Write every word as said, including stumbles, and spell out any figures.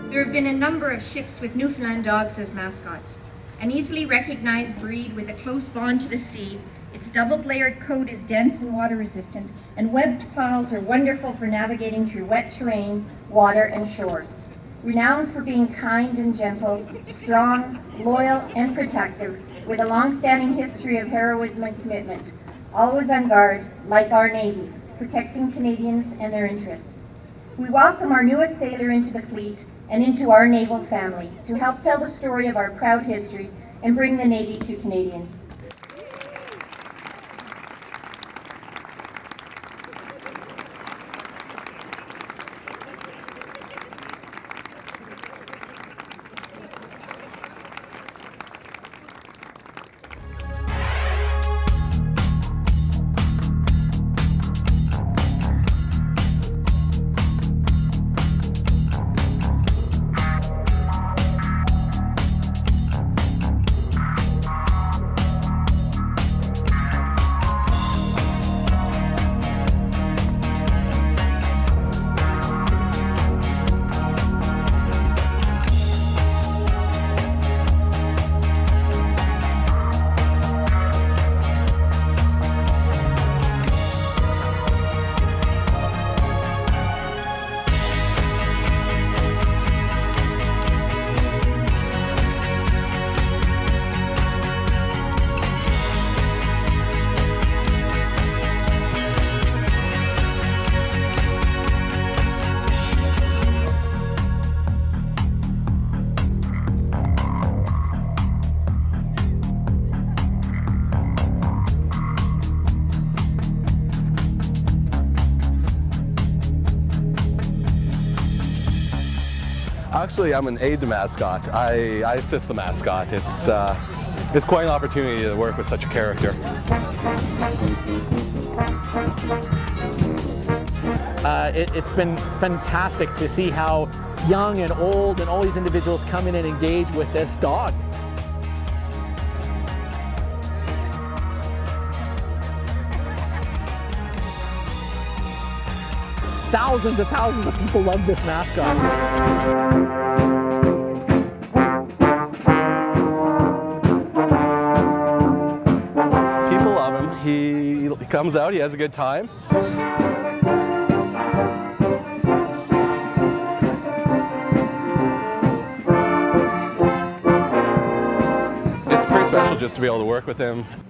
There have been a number of ships with Newfoundland dogs as mascots. An easily recognized breed with a close bond to the sea, its double-layered coat is dense and water-resistant, and webbed paws are wonderful for navigating through wet terrain, water, and shores. Renowned for being kind and gentle, strong, loyal, and protective, with a long-standing history of heroism and commitment, always on guard, like our Navy, protecting Canadians and their interests. We welcome our newest sailor into the fleet and into our naval family to help tell the story of our proud history and bring the Navy to Canadians. Actually, I'm an aide to mascot. I, I assist the mascot. It's, uh, it's quite an opportunity to work with such a character. Uh, it, it's been fantastic to see how young and old and all these individuals come in and engage with this dog. Thousands and thousands of people love this mascot. People love him. He, he comes out, he has a good time. It's pretty special just to be able to work with him.